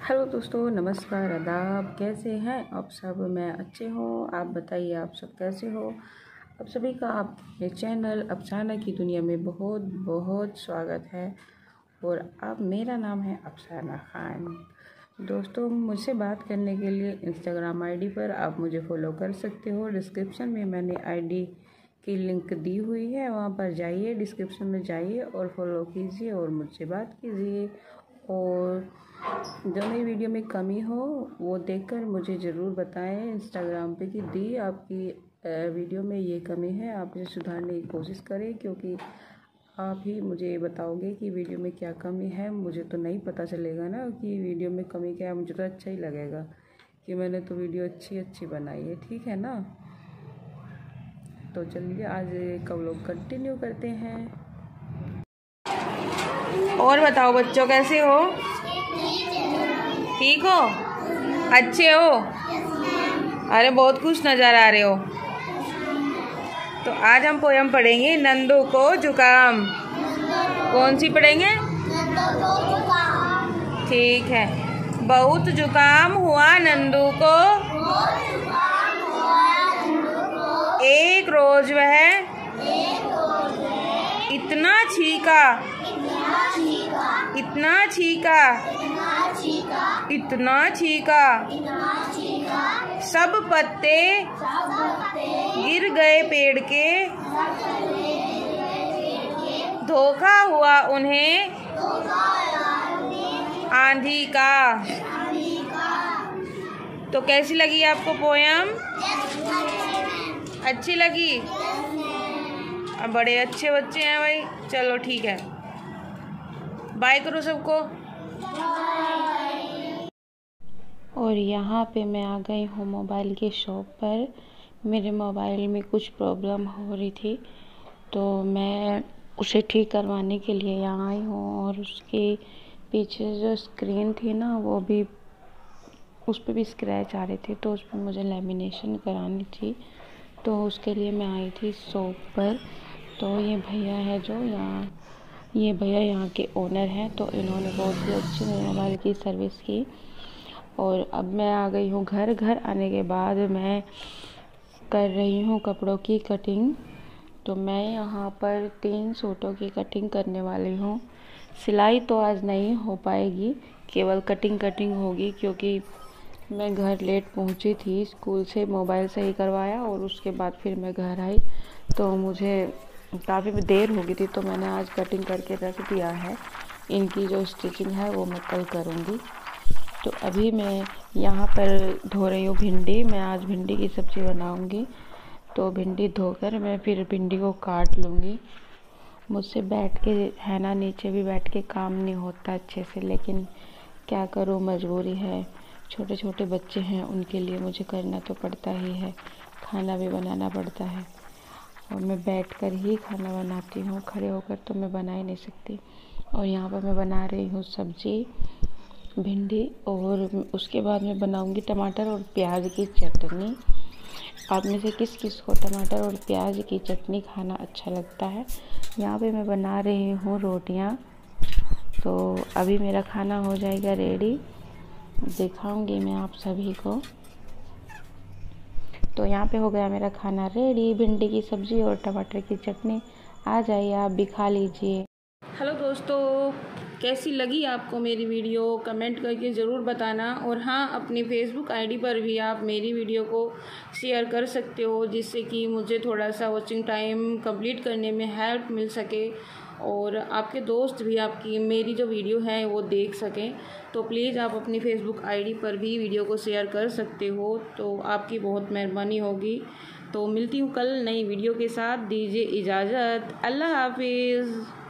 Hello दोस्तों, नमस्कार, आदाब। कैसे हैं आप सब? मैं अच्छे हूँ। आप बताइए, आप सब कैसे हो? आप सभी का अपने चैनल अफसाना की दुनिया में बहुत बहुत स्वागत है। और अब मेरा नाम है अफसाना खान। दोस्तों, मुझसे बात करने के लिए इंस्टाग्राम आईडी पर आप मुझे फॉलो कर सकते हो। डिस्क्रिप्शन में मैंने आईडी की लिंक दी हुई है, वहाँ पर जाइए, डिस्क्रिप्शन में जाइए और फॉलो कीजिए और मुझसे बात कीजिए। और जो मेरी वीडियो में कमी हो वो देखकर मुझे ज़रूर बताएं इंस्टाग्राम पे कि दी आपकी वीडियो में ये कमी है, आप इसे सुधारने की कोशिश करें, क्योंकि आप ही मुझे बताओगे कि वीडियो में क्या कमी है। मुझे तो नहीं पता चलेगा ना कि वीडियो में कमी क्या है। मुझे तो अच्छा ही लगेगा कि मैंने तो वीडियो अच्छी बनाई है, ठीक है ना। तो चलिए आज का व्लॉग कंटिन्यू करते हैं। और बताओ बच्चों, कैसे हो? ठीक हो? अच्छे हो? अरे बहुत खुश नजर आ रहे हो। तो आज हम पोयम पढ़ेंगे, नंदू को जुकाम। कौन सी पढ़ेंगे? ठीक है। बहुत जुकाम हुआ नंदू को, एक रोज वह इतना छींका, इतना छींका, इतना छींका, सब पत्ते गिर गए पेड़ के, धोखा हुआ उन्हें आंधी का। तो कैसी लगी आपको पोयम? अच्छी लगी? अब बड़े अच्छे बच्चे हैं भाई। चलो ठीक है, बाय करो सबको। और यहाँ पे मैं आ गई हूँ मोबाइल की शॉप पर। मेरे मोबाइल में कुछ प्रॉब्लम हो रही थी, तो मैं उसे ठीक करवाने के लिए यहाँ आई हूँ। और उसके पीछे जो स्क्रीन थी ना, वो भी, उस पर भी स्क्रैच आ रहे थे, तो उस पर मुझे लेमिनेशन करानी थी। तो उसके लिए मैं आई थी शॉप पर। तो ये भैया है जो यहाँ, ये भैया यहाँ के ओनर हैं। तो इन्होंने बहुत ही अच्छी मोबाइल की सर्विस की। और अब मैं आ गई हूँ घर। घर आने के बाद मैं कर रही हूँ कपड़ों की कटिंग। तो मैं यहाँ पर 3 सूटों की कटिंग करने वाली हूँ। सिलाई तो आज नहीं हो पाएगी, केवल कटिंग होगी, क्योंकि मैं घर लेट पहुँची थी। स्कूल से मोबाइल सही करवाया और उसके बाद फिर मैं घर आई, तो मुझे काफ़ी देर हो गई थी। तो मैंने आज कटिंग करके रख दिया है। इनकी जो स्टिचिंग है वो मैं कल करूँगी। तो अभी मैं यहाँ पर धो रही हूँ भिंडी। मैं आज भिंडी की सब्ज़ी बनाऊँगी। तो भिंडी धोकर मैं फिर भिंडी को काट लूँगी। मुझसे बैठ के है ना, नीचे भी बैठ के काम नहीं होता अच्छे से, लेकिन क्या करूँ, मजबूरी है। छोटे छोटे बच्चे हैं, उनके लिए मुझे करना तो पड़ता ही है, खाना भी बनाना पड़ता है। और मैं बैठकर ही खाना बनाती हूँ, खड़े होकर तो मैं बना ही नहीं सकती। और यहाँ पर मैं बना रही हूँ सब्ज़ी भिंडी, और उसके बाद मैं बनाऊँगी टमाटर और प्याज की चटनी। आप में से किस किस को टमाटर और प्याज की चटनी खाना अच्छा लगता है? यहाँ पे मैं बना रही हूँ रोटियाँ। तो अभी मेरा खाना हो जाएगा रेडी, दिखाऊंगी मैं आप सभी को। तो यहाँ पे हो गया मेरा खाना रेडी, भिंडी की सब्ज़ी और टमाटर की चटनी। आ जाइए, आप भी खा लीजिए। हेलो दोस्तों, कैसी लगी आपको मेरी वीडियो? कमेंट करके ज़रूर बताना। और हाँ, अपनी फेसबुक आईडी पर भी आप मेरी वीडियो को शेयर कर सकते हो, जिससे कि मुझे थोड़ा सा वॉचिंग टाइम कंप्लीट करने में हेल्प मिल सके और आपके दोस्त भी आपकी मेरी जो वीडियो है वो देख सकें। तो प्लीज़ आप अपनी फेसबुक आईडी पर भी वीडियो को शेयर कर सकते हो, तो आपकी बहुत मेहरबानी होगी। तो मिलती हूँ कल नई वीडियो के साथ। दीजिए इजाज़त। अल्लाह हाफिज़।